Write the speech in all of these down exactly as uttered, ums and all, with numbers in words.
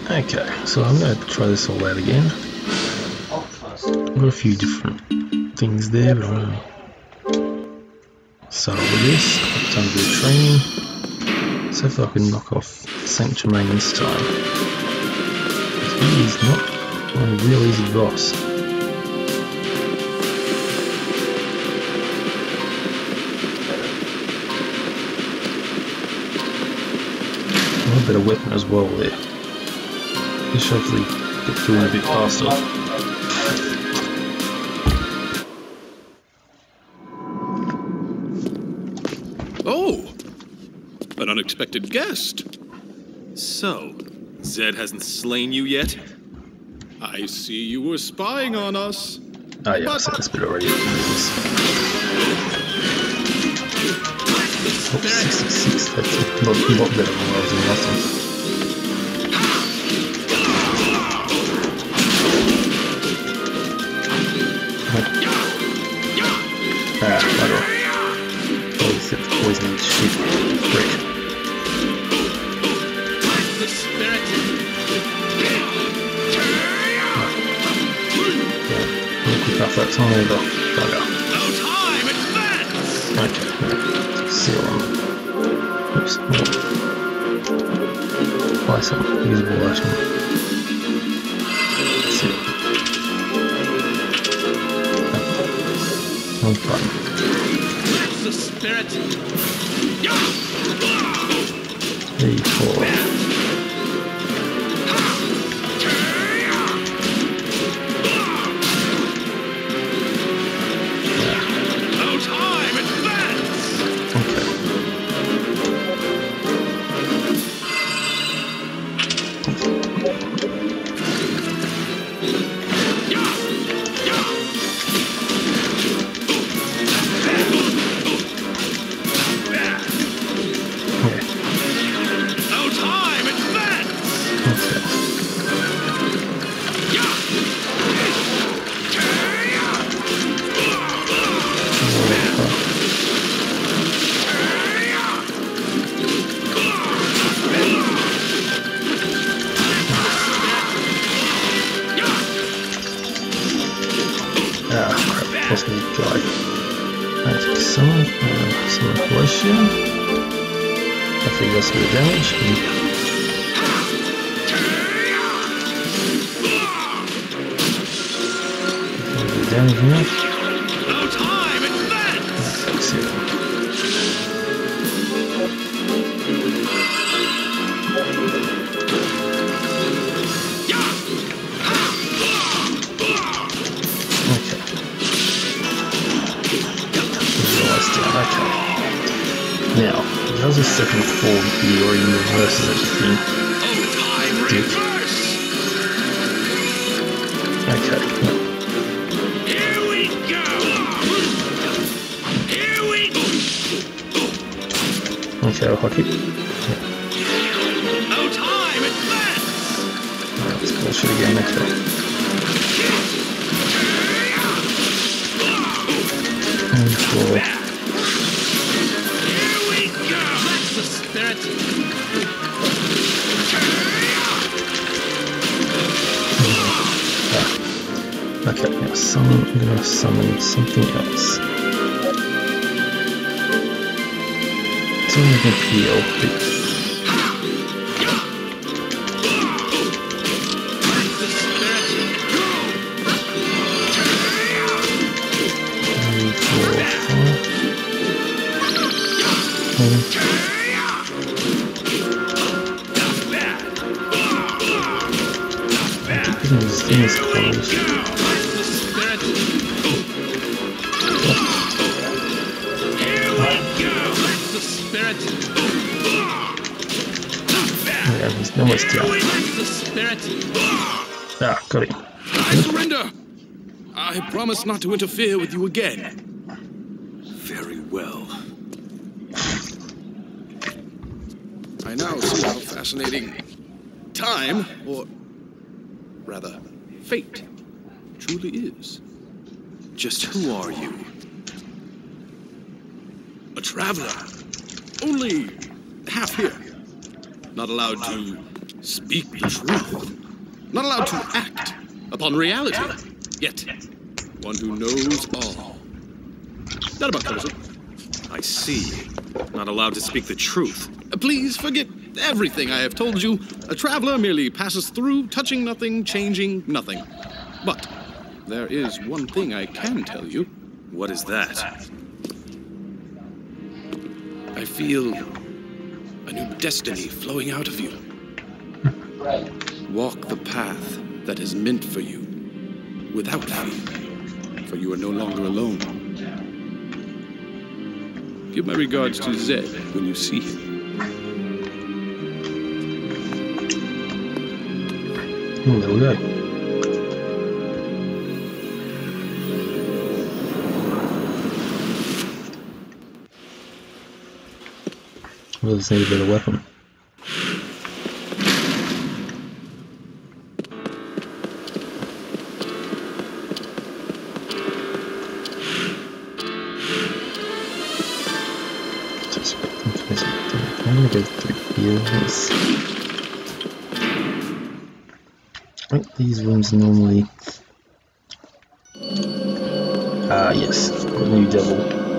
Okay, so I'm going to try this all out again. I've got a few different things there, but I'm going to start off with this. I've done a bit of training. So if I can knock off Saint Germain this time. He is not a real easy boss. A better weapon as well there. Just hopefully get through it a bit faster. Oh! An unexpected guest. So, Zed hasn't slain you yet? I see you were spying on us. Oh yeah, I've seen this bit already. Oh, sixty-six, that's a lot, lot better than what I was in last time. Ah, bugger. Oh, he's the poisoning shit. Brick. The spirit. Yeah, we'll pick up that time over. Bugger. No time, advance! Okay, seal on. Oops, no. Apply some usable item. That's it. One button. The spirit. Three, four. No time, advance! Okay. No time, advance! Okay. Ah, crap, possibly dry. Right, summon, uh, summon Horatio. Hopefully he does a bit of damage. And a bit of damage now. No time, advance! Let's see. Okay. Visualize down, okay. Now, how's the second form here or in reverse everything? Oh, time, Dick. reverse! Okay. Here we go! Here we go! Okay, I'll hook it. Yeah. No time, advance! Alright, let's bullshit again, okay. And four. Here we go! That's the spirit! Ah. Okay, now summon, I'm gonna summon something else. Something I can heal. The spirit! Three, four, five. Hmm. I think this thing is closed. The spirit! Here we go! The spirit! Yeah, he's almost down. The spirit! Ah, got him. I surrender! I promise not to interfere with you again. Very well. I now see how fascinating time, or rather, fate, truly is. Just who are you? A traveler. Only half here. Not allowed to speak the truth, not allowed to act upon reality, yet one who knows all. That about covers it. I see. Not allowed to speak the truth. Please forget everything I have told you. A traveler merely passes through, touching nothing, changing nothing. But there is one thing I can tell you. What is that? I feel a new destiny flowing out of you. Walk the path that is meant for you, without fear, for you are no longer alone. Give my regards to Zed when you see him. Oh, there we go. We'll just need a better weapon. I'm gonna go through here. Let's... I think these rooms normally... Ah, yes, got a new devil.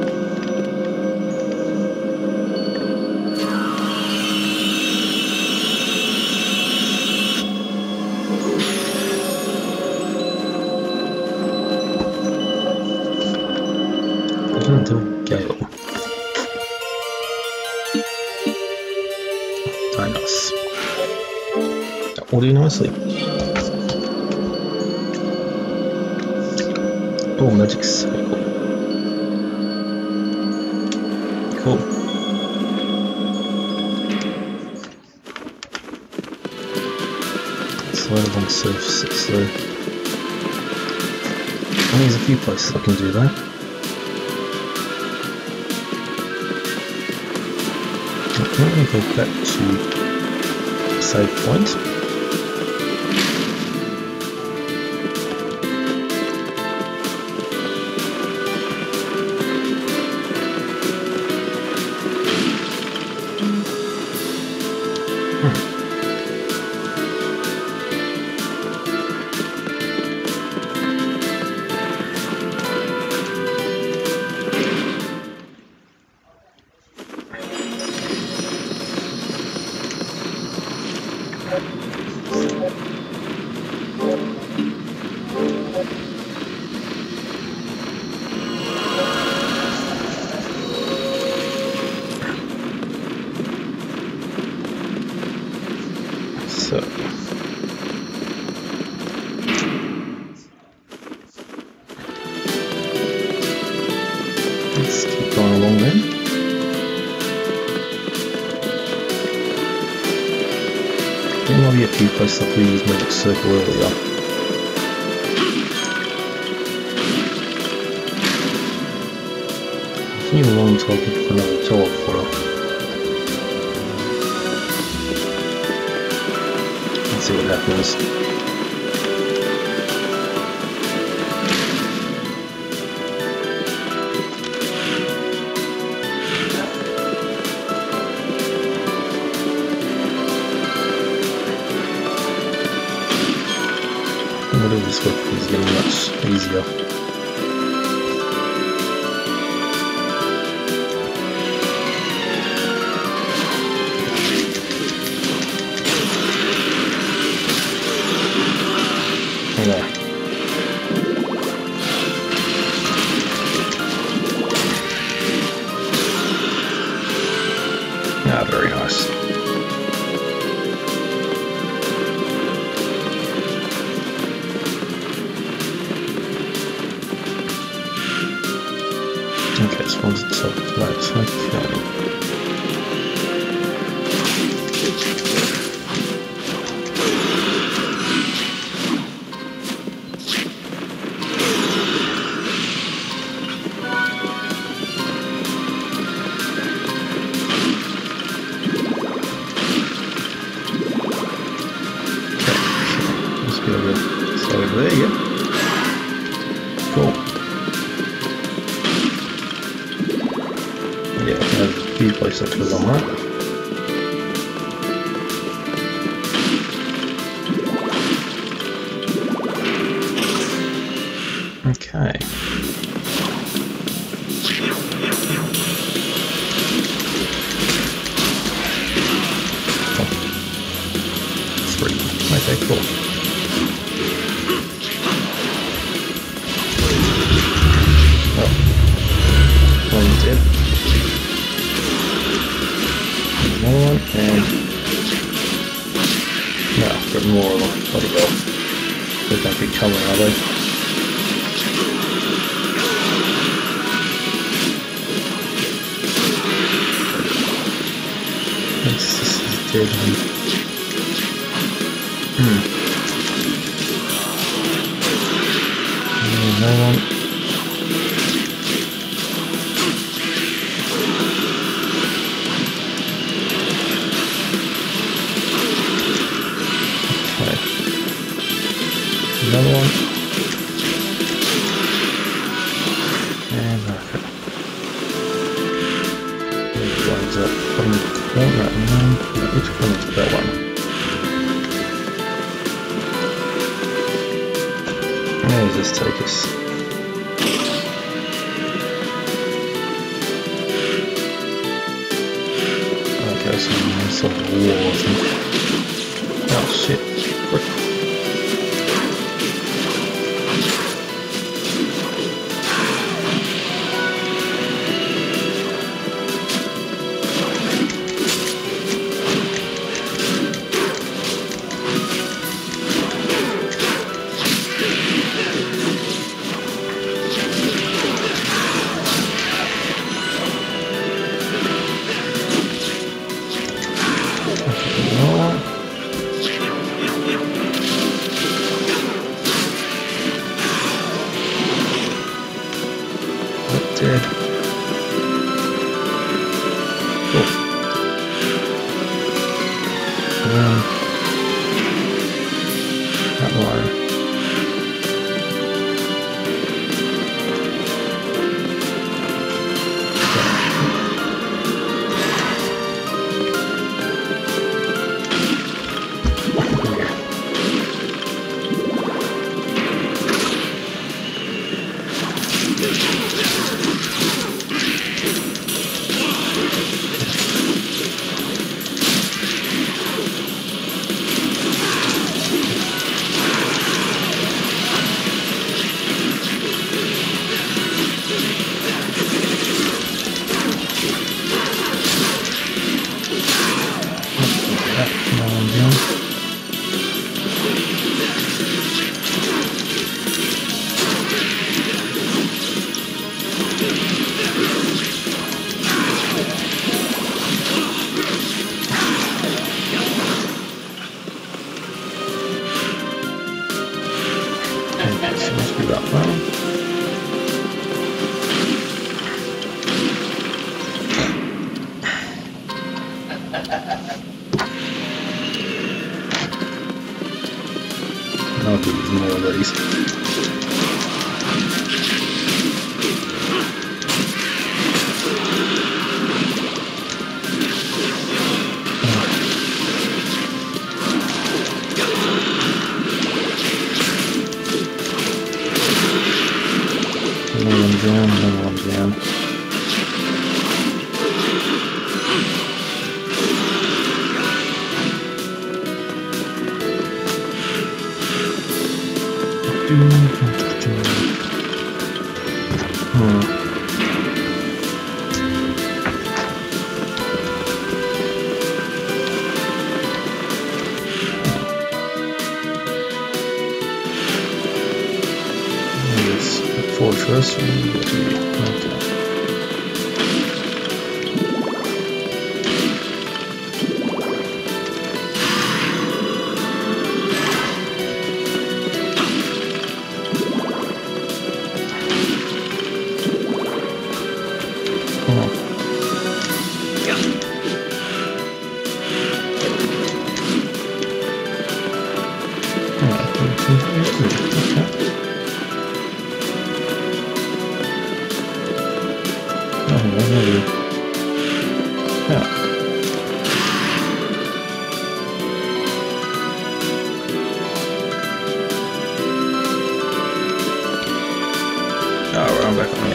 Until Gale. Dinos. Audio nicely. Oh, magic circle. Cool. Slide on surface, so well, there's a few places I can do that. I'm going to go back to save point. So let's keep going along then. There might be a few places I could use magic circle earlier. Continue along until I look for another tower for it. Let's see what happens. Whatever this weapon is getting much easier. Yeah. Ah, very nice. Okay, this one's the top right, okay. So over there, yeah. Cool. Yeah, there's a few places to go on that. Okay. Oh. Three. Okay, cool. Oh. One's dead. Another one, and... no, I've got more of them. Bloody hell. They don't keep coming, are they? This is dead one. Hmm. Another one. Okay. Another one. And okay. Which one's up? One, no, no, no. Which one is that one? Where does this take us? Okay, so it's a war, I think. Oh shit. Quick. Dead. Cool. Around that line. Must be that far. I'll do more of these. Another one down, another one down. Hmm. Fortress. Okay.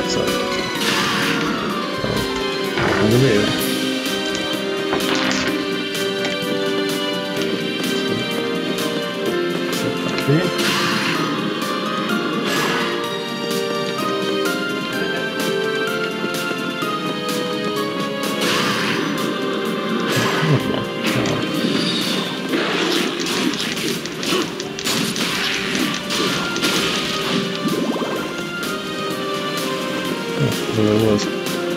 So, so I'm gonna do. Here. There it was.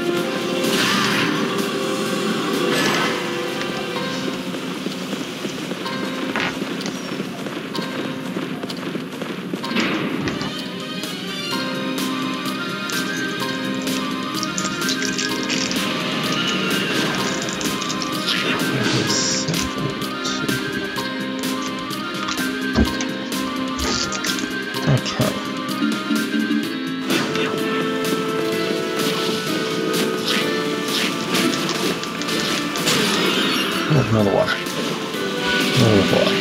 Okay. Oh, another one. Another boy.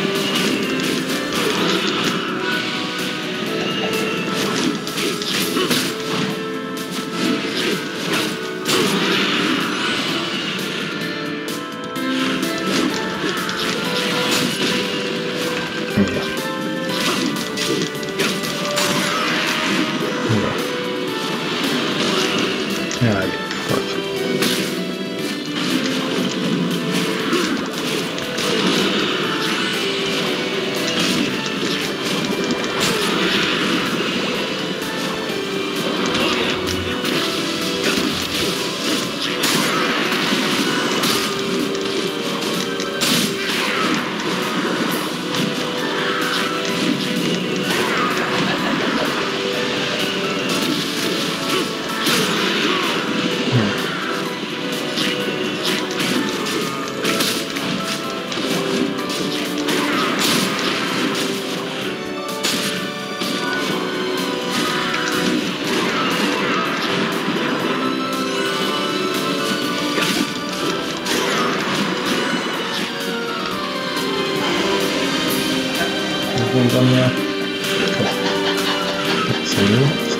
Yeah, I get it. One's on there. Cool. So next.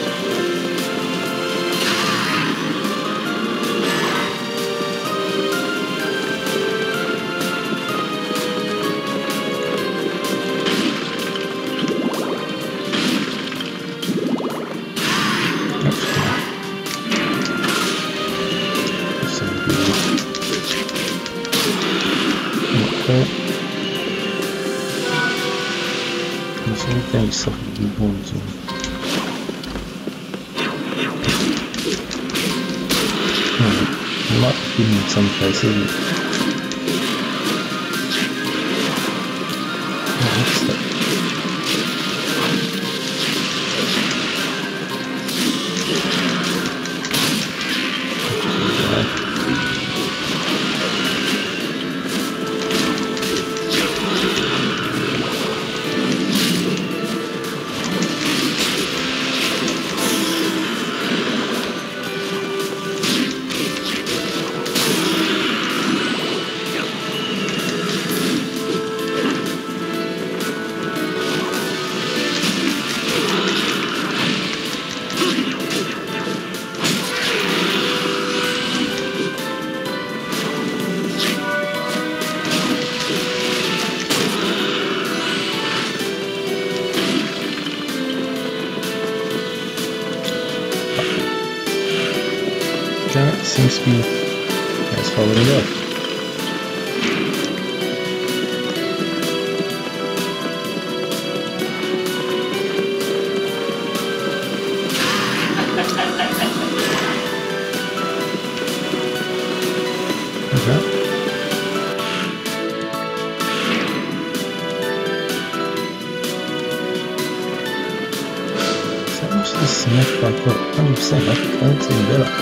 Tem só um bonzinho. Hmm. Not in some places. Oh, what's that? That seems to be as far as we go. Okay. So much of this smack back up, one hundred percent, I can't see better.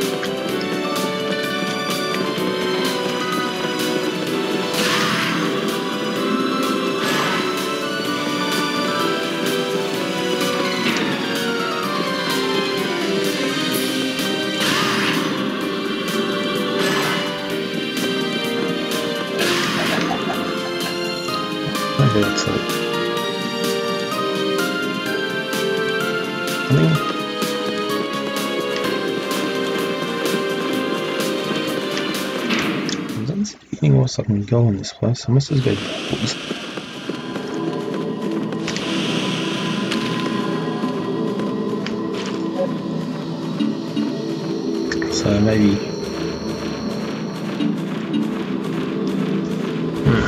I'm very excited. I mean, else I can go in this place. I must just go backwards. So maybe... Hmm.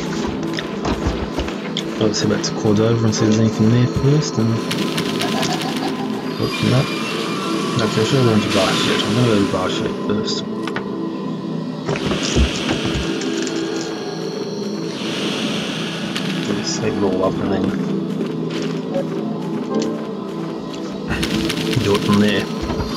Let's head back to Cordova and see if there's anything there first, and open that. Okay, I should go into Barshet. I'm going to go to Barshet first. Just save it all up and then do it from there.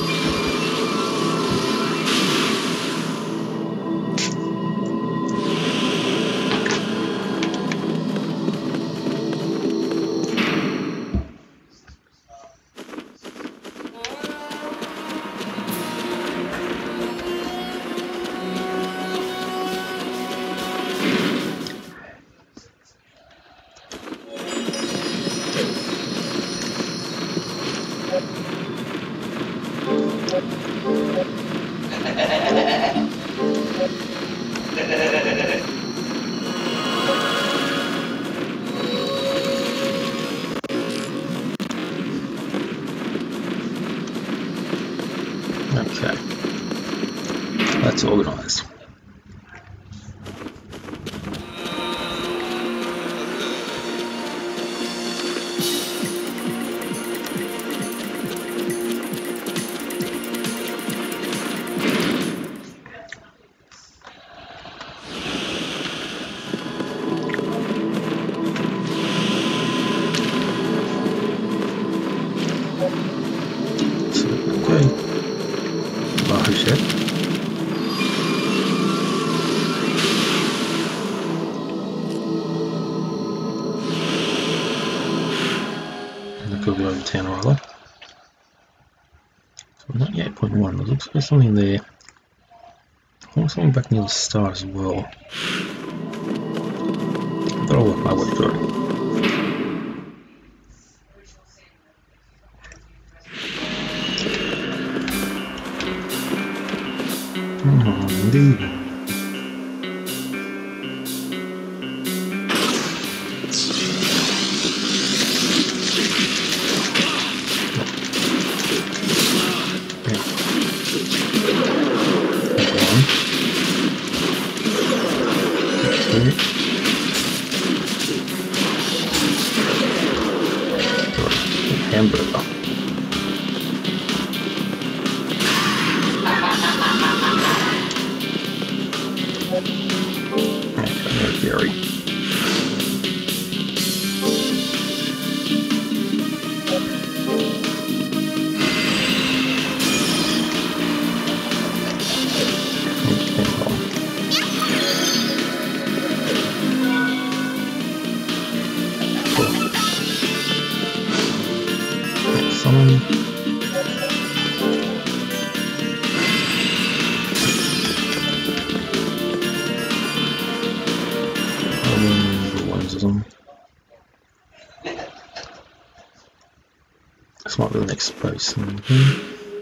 Okay, that's organised. So, okay. Barshet. And I could go over town or other. So not yet point one. There looks like there's something there. I want something back near the star as well. But I'll work my way through it. Oh, indeed. Hamburger. Okay, Gary. Someone. This might be the next space. Mm-hmm.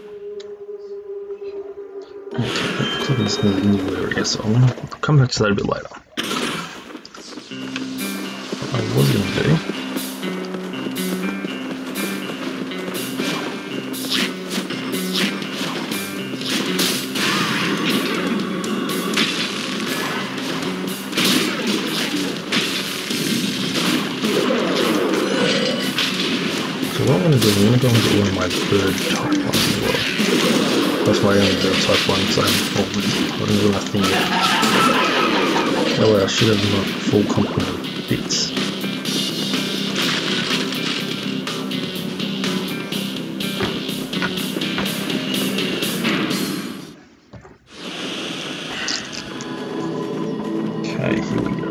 Okay, looks like it's in a new area, so I'm gonna come back to that a bit later. What I was gonna do. So what I'm going to do is I'm going to go and get one of my bird type ones as well. That's my only bird type one, so I'm going to do nothing yet. That way I should have my full complement of bits. Okay, here we go.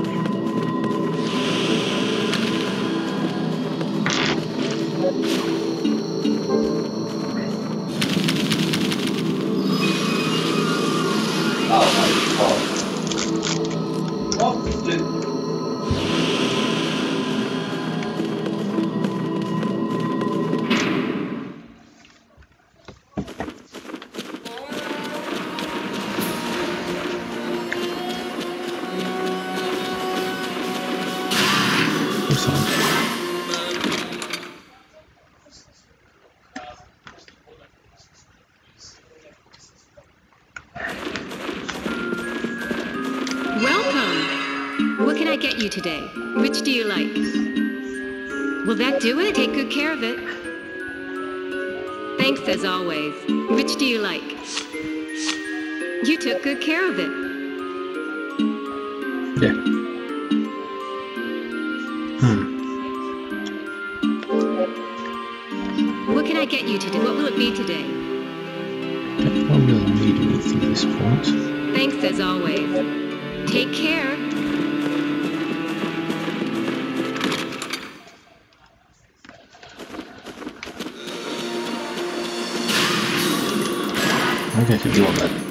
course I am. Welcome! What can I get you today? Which do you like? Will that do it? Take good care of it. Thanks as always. Which do you like? You took good care of it. Yeah. Hmm. What can I get you today? What will it be today? I don't really need anything at this point. Thanks as always. Take care. Okay, I can do all that.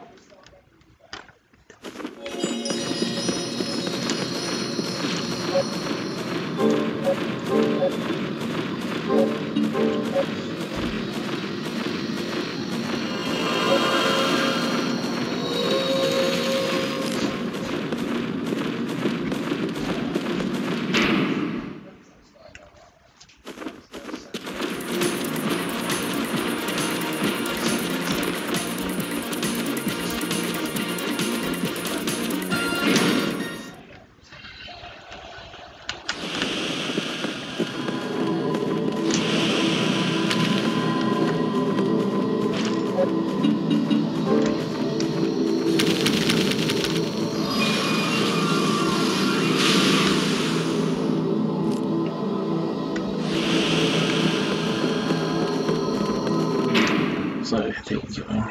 So, there we go.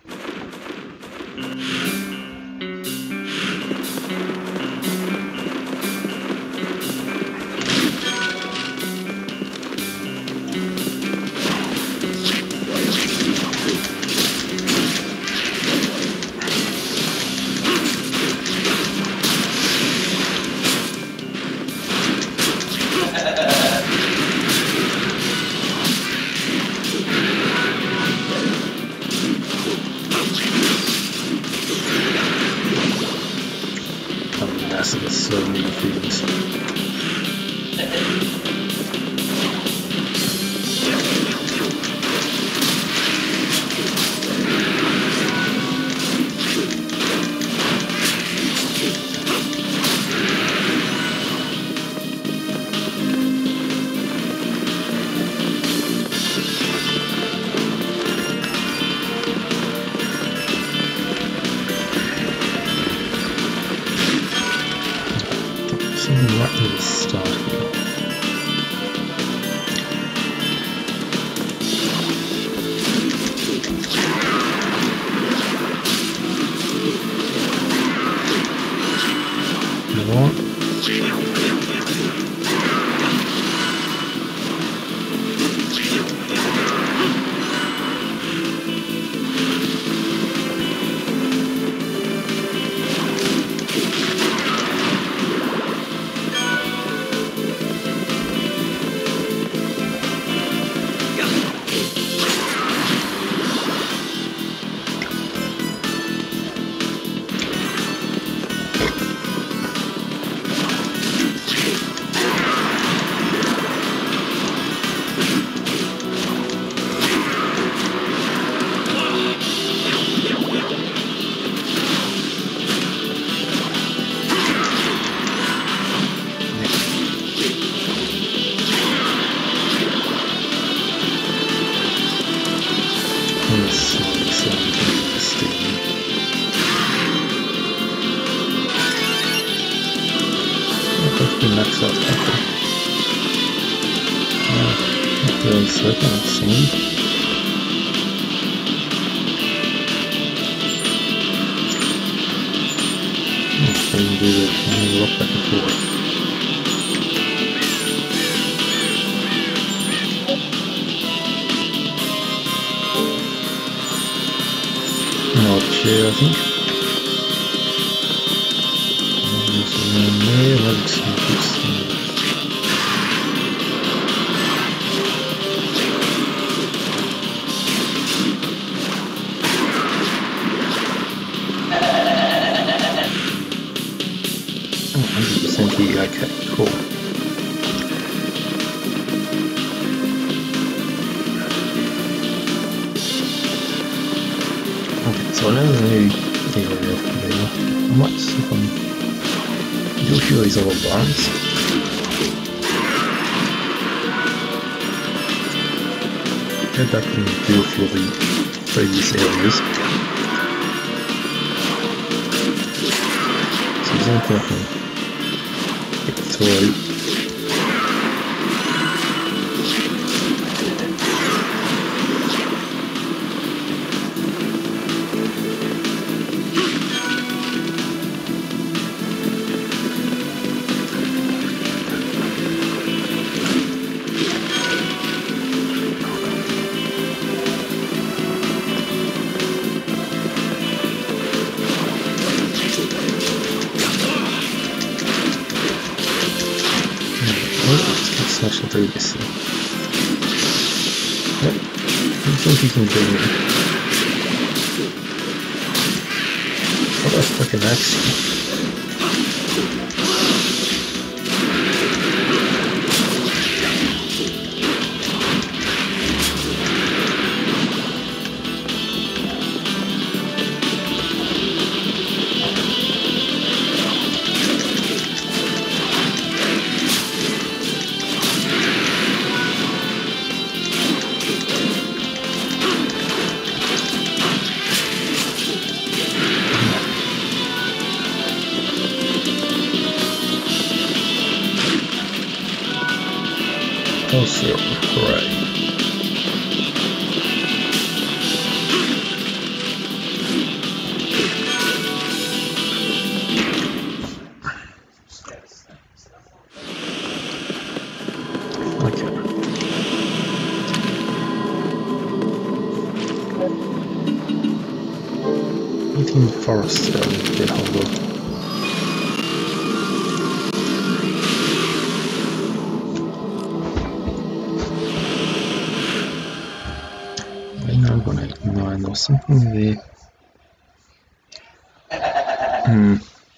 There's so many things. Right at the start here. You know what? Max out quickly. Uh, not really slick on the scene. So you can do the kind of look back and forth. Another chair, I think. And there, let's see if it's one hundred percent here, okay, cool. I know the new area there. I might see if I can do a few of these other ones. Go back and do a few of the previous areas. So there's anything I can get through. Let's actually do this thing. Yep, I think you can do it. What a freaking axe. Oh, syrup, hooray. Okay. Anything in the forest that I need to get hold of? one eighty-nine, there was something there. Hmm.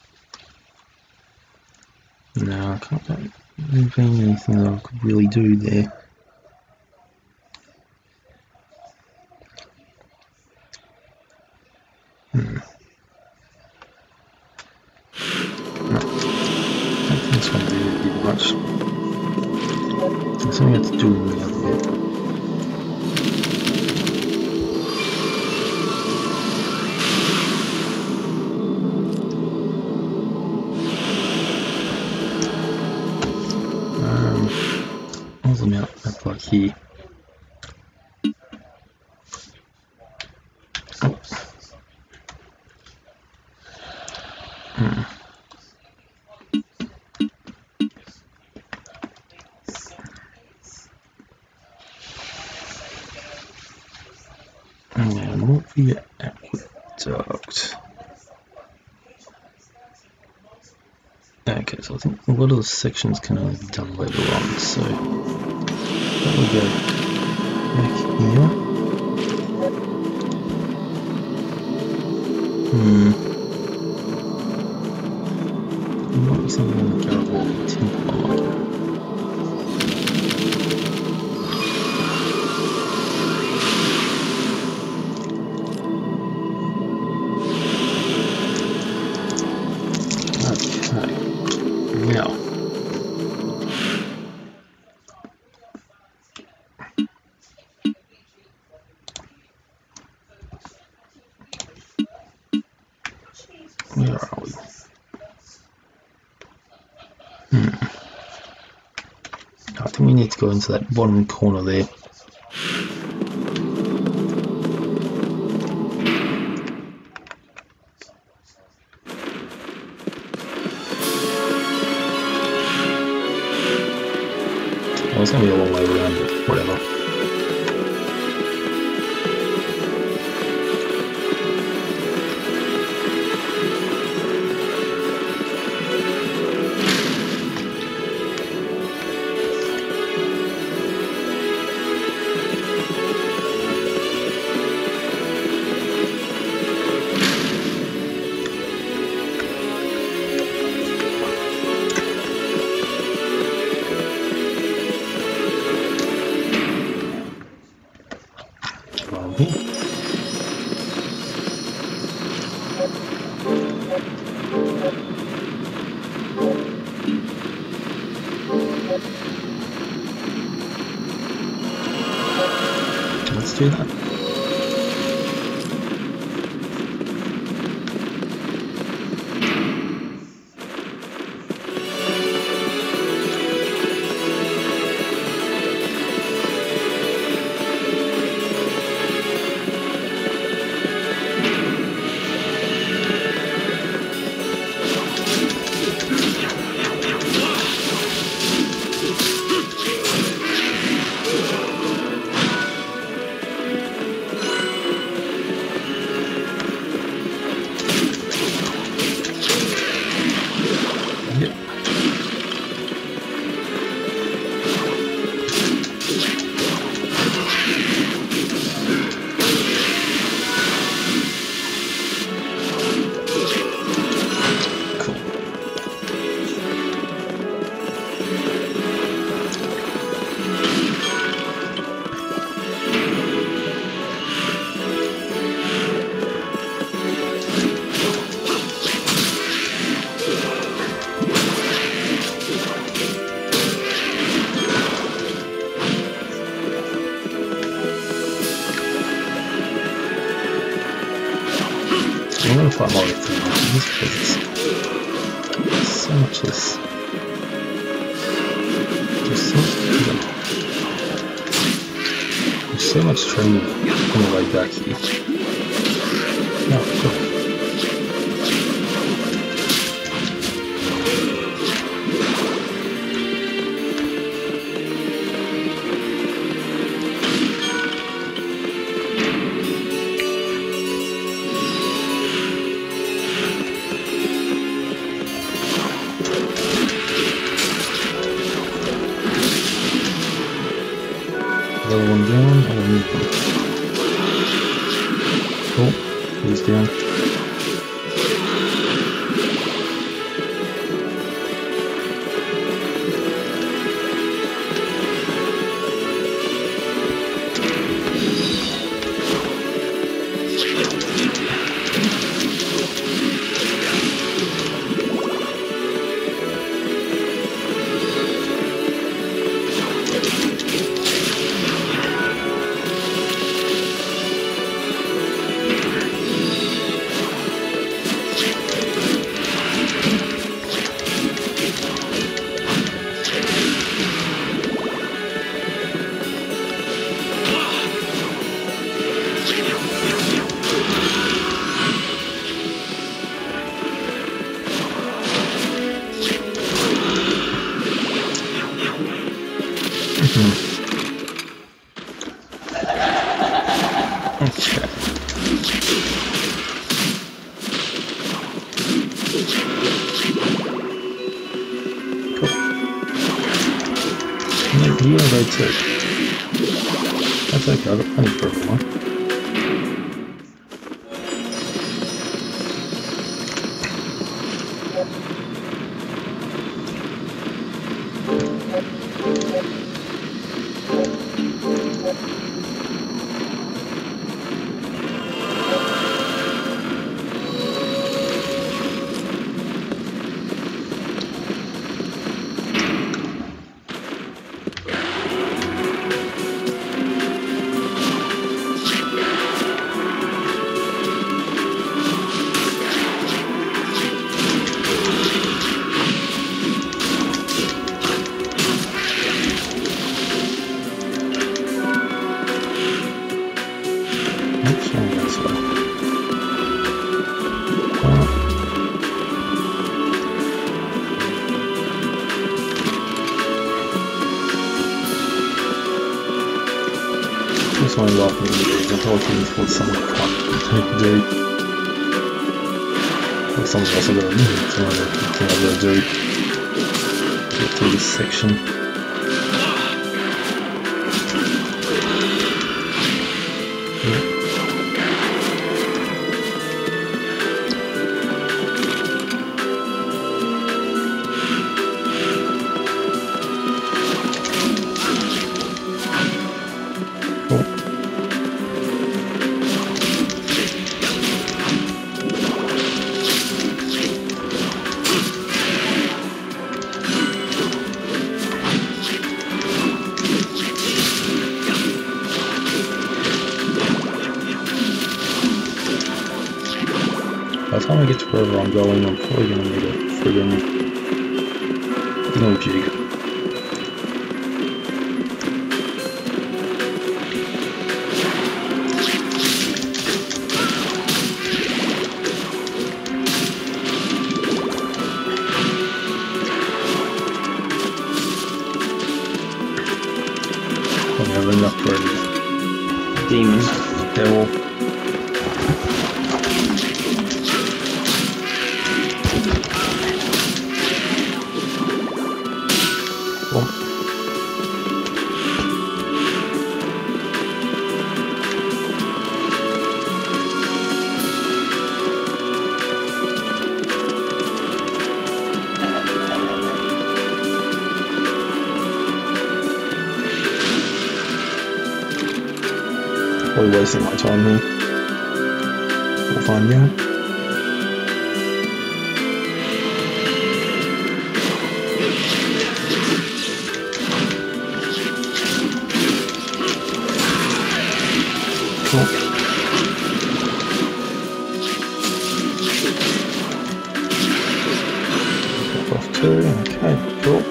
No, I can't think of anything that I could really do there. Hmm. No. I don't think this one really did much. There's something I have to do in the other bit. Them out up like here. Oh. Hmm. Now, not the aqueduct. Okay, so I think a lot of the sections can only be done later on, so that will go back here. Hmm. There might be something in the Castlevania temple I like. Now, where are we? Hmm. I think we need to go into that bottom corner there. Well, it's going to be a long way around, but whatever. Let's do that. I'm gonna put more into this because it's so much less. There's so much, there's so much training on the way back here. Oh, cool. Level one down, I will move them. Cool, he's down. You are right too. That's okay, I've got plenty for everyone. This one is often engaged. I'm talking what someone can't do. Well, someone's also got to move to another thing I've got to do. Get through this section. time I get to wherever I'm going, I'm probably going to need a friggin' no jig. Probably have enough for a demon, devil. Probably wasting my time here. We'll find out. Cool. Drop off two. Okay, cool.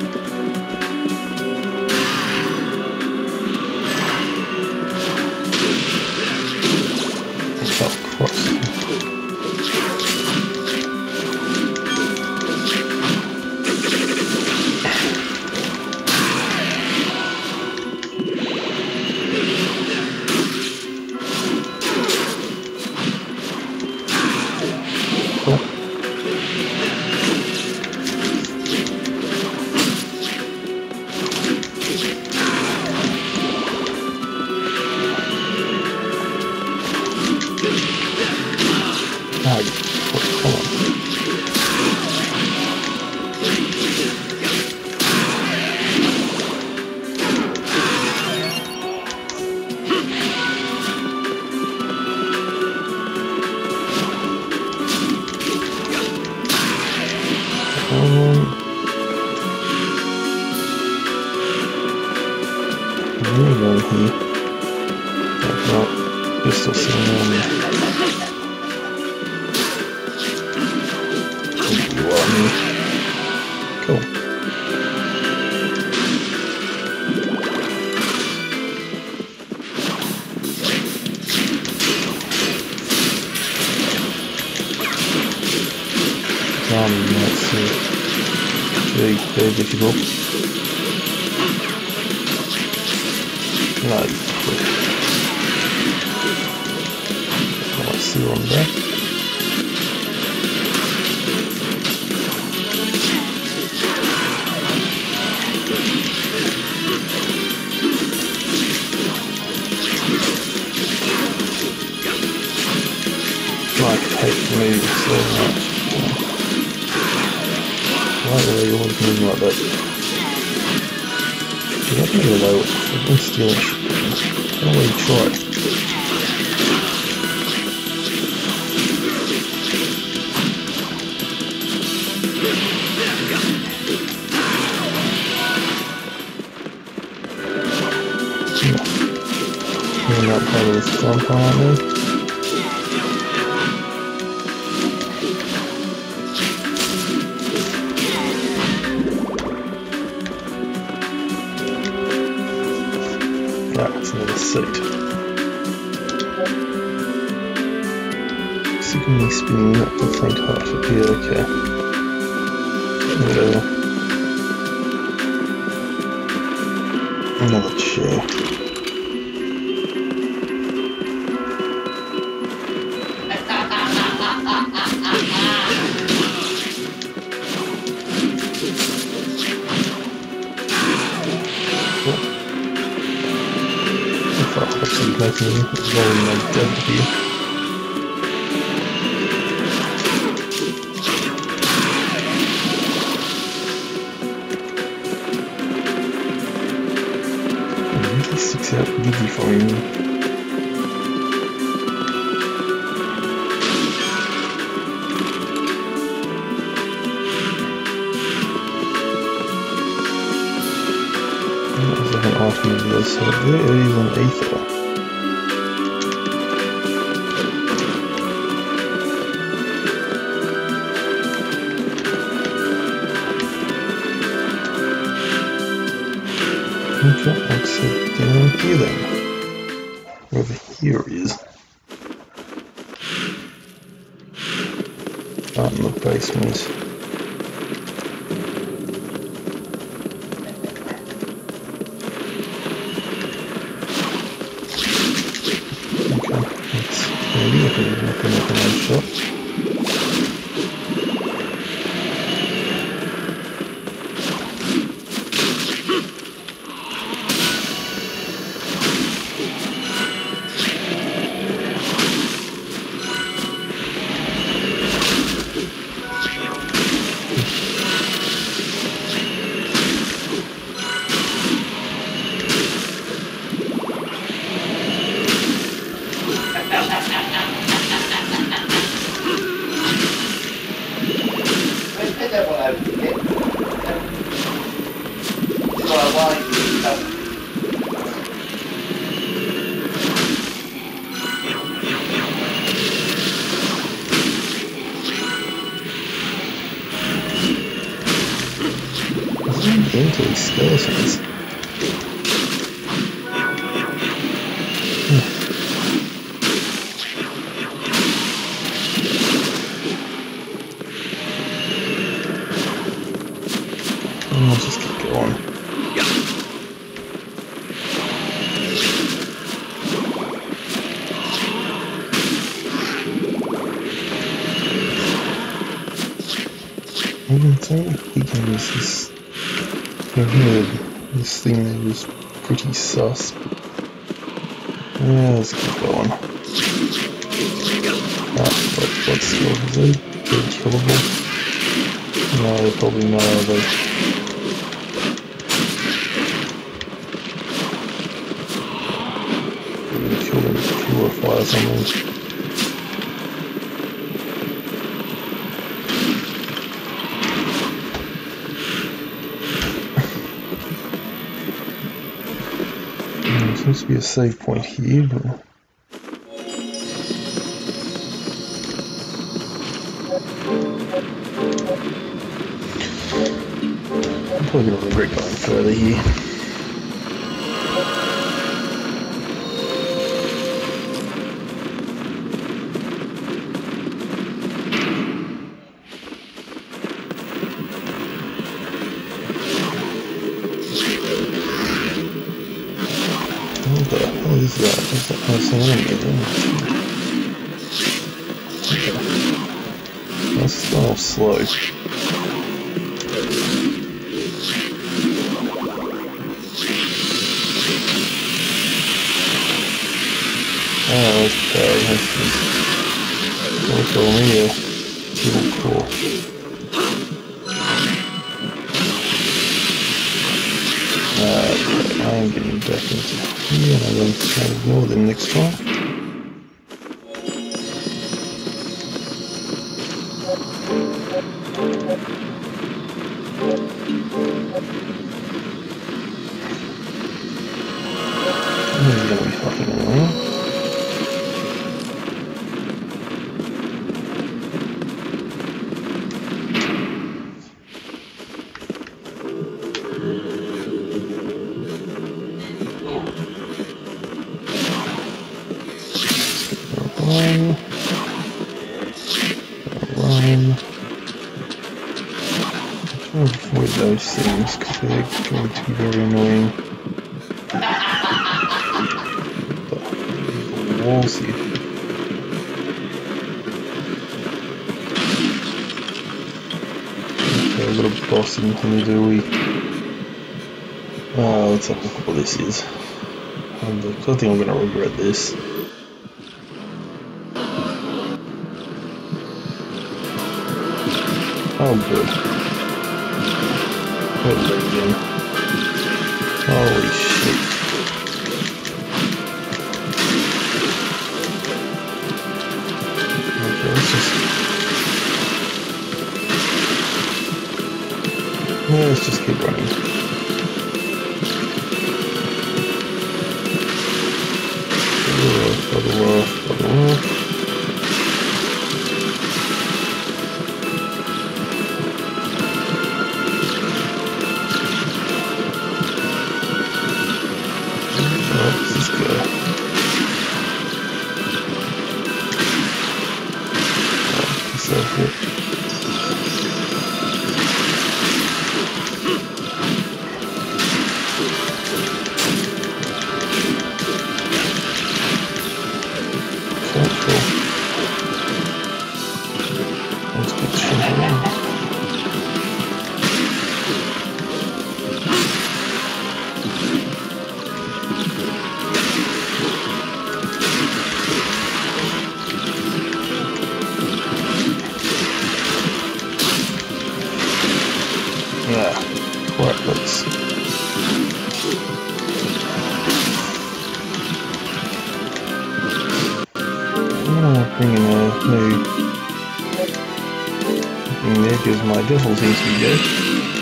Pistol sitting on me. You are me. Cool. Um, that's uh, very, very difficult. No, quick. See on there. I hate moving so much. Why do they always move like that? You have to get away with freaking stealing. I don't really try. That part of the storm probably. That's another seat. Sickeningly spinning up the faint hearted. Yeah, okay. Whatever. Another chair. Making rolling my dead here. Really sticks out really for me. That was like an item of this, so there is an ether. Okay, let's head down here then. Wherever here is. Out in the basement. Maybe I can open up another shop. Into these skeletons. Hmm. And we'll just keep going. I don't think we can use this. I heard this thing was pretty sus. Yeah, let's keep going. Ah, what, what's the are they killable? No, they're probably not, are they? We're gonna kill them with purify or something. Seems to be a save point here, but I'm probably gonna regret going further here. What the hell is that? Is that nice enemy there? Okay. That's so slow. Oh, okay. That's just... Look at me, a little cool. Uh, I am getting back into here, and I'm going to try to ignore them next time. He's going to be fucking annoying. Run. Run. I'm trying to avoid those things because they're going to be very annoying. But the walls here. Okay, a little boss in here, do we? Oh, let's have a look what this is. I think I'm going to regret this. Oh, good. Hello again. Holy shit. Okay, let's just... Yeah, let's just keep running. Bubble off, bubble off. Right, let's... I'm gonna bring in a new thing there because my default seems to be good.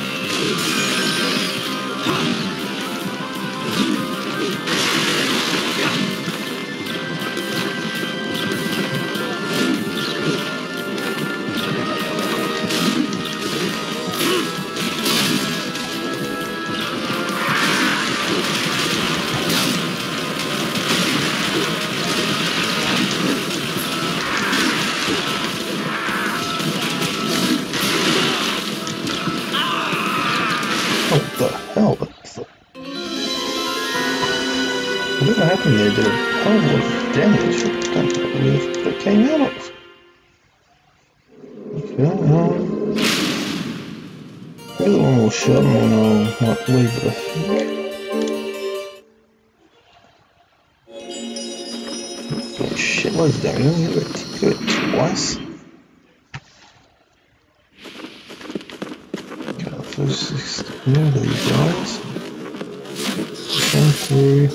What the hell? That's the... Whatever happened there did a hell of a lot of damage. I don't know where that came out of. Okay, um... give it one more shot and then I'll might leave it, I think. Got shitloads of damage. Give it, give it twice. Let's just ignore these guys. Come through.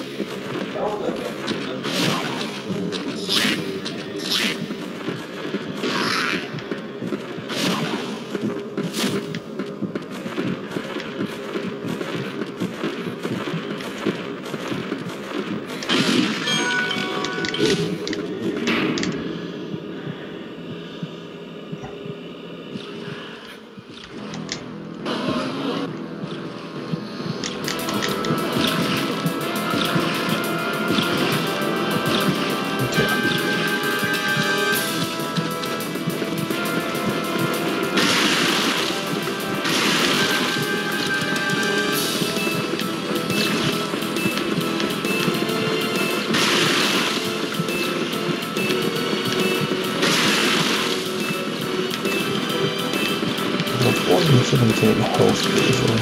one hundred seventeen health easily.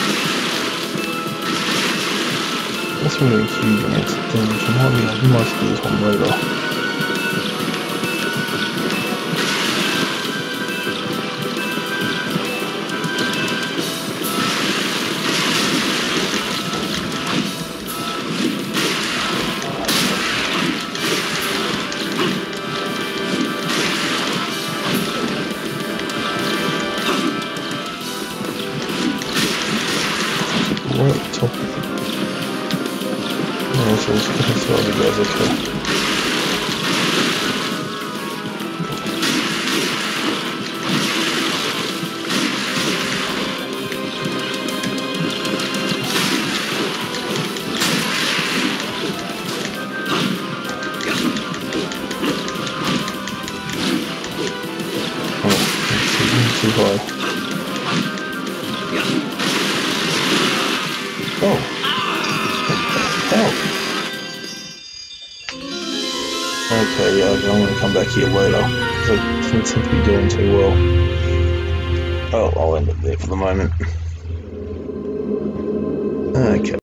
That's really a huge amount of damage. I might be, I might do this one later. Right at the top of it. Oh, so it's going to throw the guys okay. Oh, too high. Oh, what the hell? Okay, yeah, I'm going to come back here later, because I don't seem to be doing too well. Oh, I'll end it there for the moment. Okay.